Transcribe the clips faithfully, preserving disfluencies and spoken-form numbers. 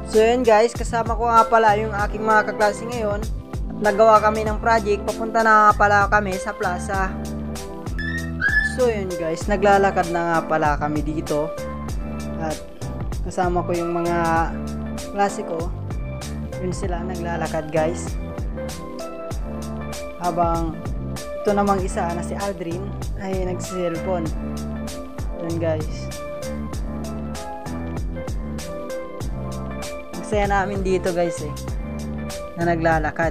So yun guys, kasama ko nga pala yung aking mga kaklase ngayon at nagawa kami ng project. Papunta na nga pala kami sa plaza. So yun guys, naglalakad na nga pala kami dito at kasama ko yung mga klase ko. Yun sila naglalakad guys, habang ito namang isa na si Aldrin ay nagsiselfon. Yun guys, saya namin dito guys eh, na naglalakad.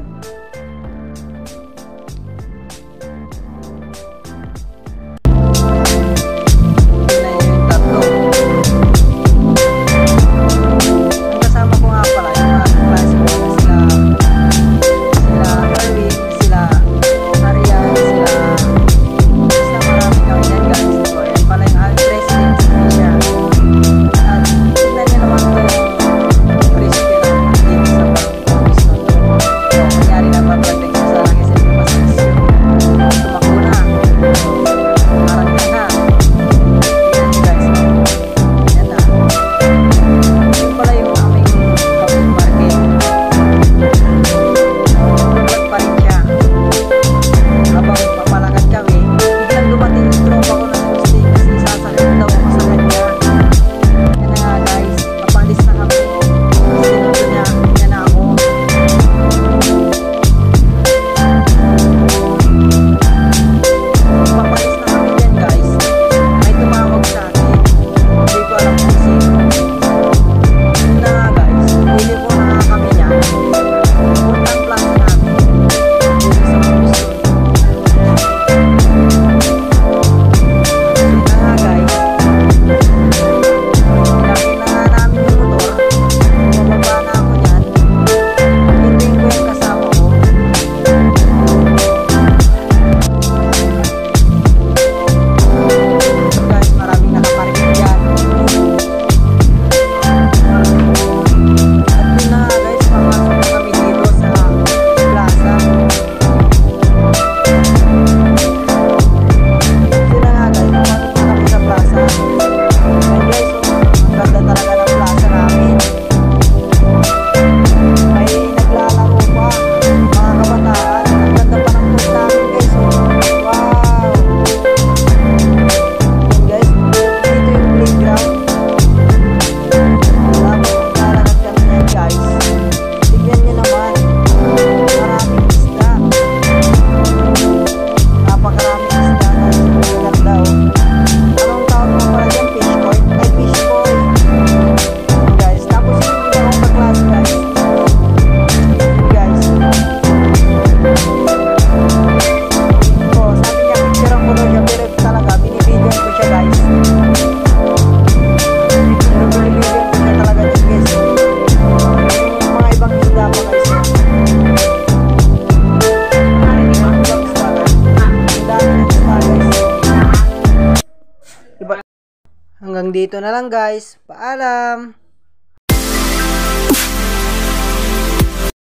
Hanggang dito na lang guys. Paalam!